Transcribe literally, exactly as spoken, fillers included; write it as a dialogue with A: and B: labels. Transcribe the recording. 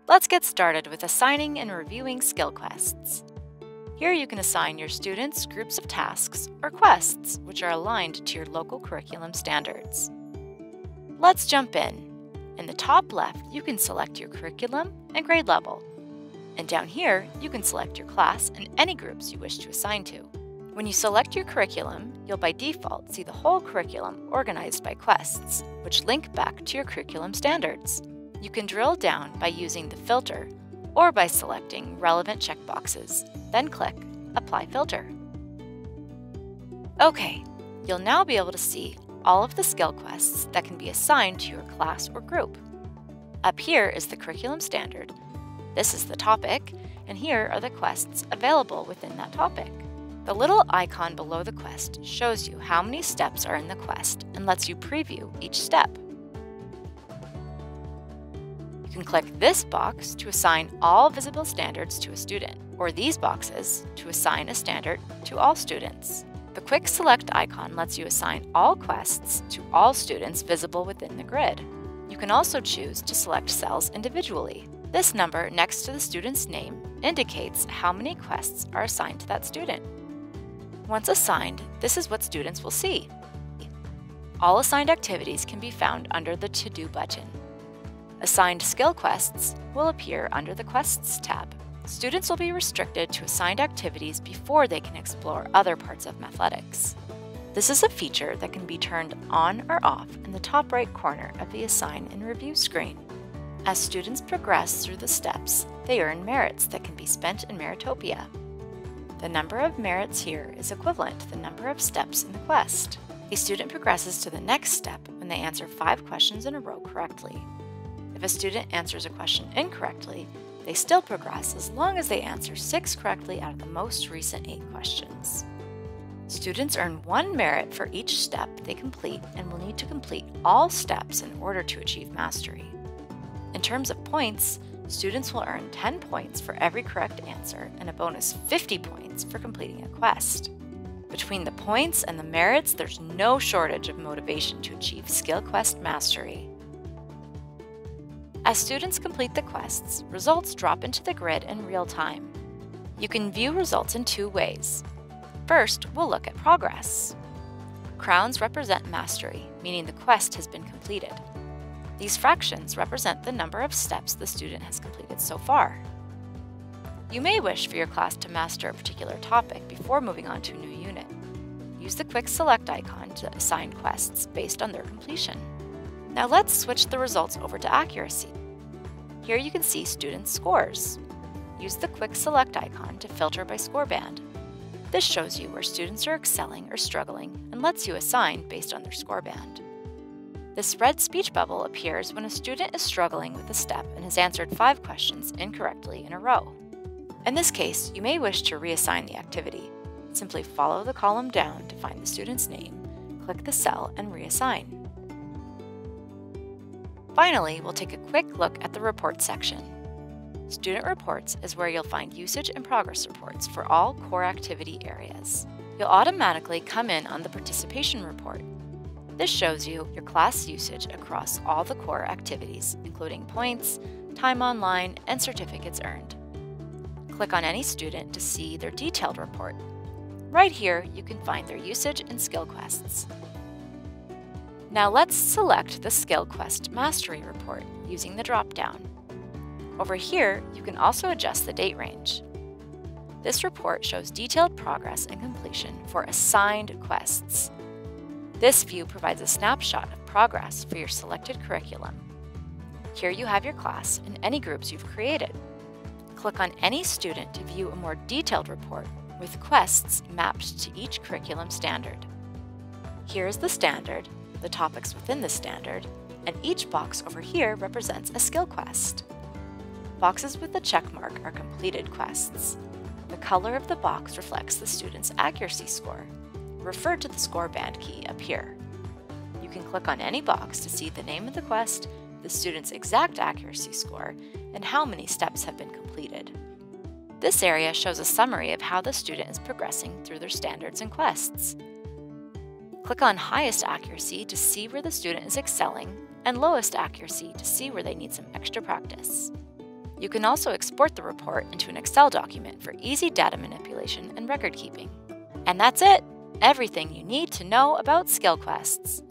A: Let's get started with assigning and reviewing skill quests. Here you can assign your students groups of tasks or quests which are aligned to your local curriculum standards. Let's jump in. In the top left, you can select your curriculum and grade level. And down here, you can select your class and any groups you wish to assign to. When you select your curriculum, you'll by default see the whole curriculum organized by quests, which link back to your curriculum standards. You can drill down by using the filter or by selecting relevant checkboxes, then click Apply Filter. Okay, you'll now be able to see all of the skill quests that can be assigned to your class or group. Up here is the curriculum standard, this is the topic, and here are the quests available within that topic. The little icon below the quest shows you how many steps are in the quest and lets you preview each step. You can click this box to assign all visible standards to a student, or these boxes to assign a standard to all students. The quick select icon lets you assign all quests to all students visible within the grid. You can also choose to select cells individually. This number next to the student's name indicates how many quests are assigned to that student. Once assigned, this is what students will see. All assigned activities can be found under the To Do button. Assigned skill quests will appear under the Quests tab. Students will be restricted to assigned activities before they can explore other parts of Mathletics. This is a feature that can be turned on or off in the top right corner of the Assign and Review screen. As students progress through the steps, they earn merits that can be spent in Meritopia. The number of merits here is equivalent to the number of steps in the quest. A student progresses to the next step when they answer five questions in a row correctly. If a student answers a question incorrectly, they still progress as long as they answer six correctly out of the most recent eight questions. Students earn one merit for each step they complete and will need to complete all steps in order to achieve mastery. In terms of points, students will earn ten points for every correct answer and a bonus fifty points for completing a quest. Between the points and the merits, there's no shortage of motivation to achieve skill quest mastery. As students complete the quests, results drop into the grid in real time. You can view results in two ways. First, we'll look at progress. Crowns represent mastery, meaning the quest has been completed. These fractions represent the number of steps the student has completed so far. You may wish for your class to master a particular topic before moving on to a new unit. Use the quick select icon to assign quests based on their completion. Now let's switch the results over to accuracy. Here you can see students' scores. Use the quick select icon to filter by score band. This shows you where students are excelling or struggling and lets you assign based on their score band. This red speech bubble appears when a student is struggling with a step and has answered five questions incorrectly in a row. In this case, you may wish to reassign the activity. Simply follow the column down to find the student's name, click the cell, and reassign. Finally, we'll take a quick look at the Reports section. Student Reports is where you'll find usage and progress reports for all core activity areas. You'll automatically come in on the Participation Report. This shows you your class usage across all the core activities, including points, time online, and certificates earned. Click on any student to see their detailed report. Right here, you can find their usage and skill quests. Now let's select the Skill Quest Mastery Report using the drop-down. Over here, you can also adjust the date range. This report shows detailed progress and completion for assigned quests. This view provides a snapshot of progress for your selected curriculum. Here you have your class and any groups you've created. Click on any student to view a more detailed report with quests mapped to each curriculum standard. Here is the standard, the topics within the standard, and each box over here represents a skill quest. Boxes with the check mark are completed quests. The color of the box reflects the student's accuracy score. Refer to the score band key up here. You can click on any box to see the name of the quest, the student's exact accuracy score, and how many steps have been completed. This area shows a summary of how the student is progressing through their standards and quests. Click on highest accuracy to see where the student is excelling, and lowest accuracy to see where they need some extra practice. You can also export the report into an Excel document for easy data manipulation and record keeping. And that's it! Everything you need to know about SkillQuests.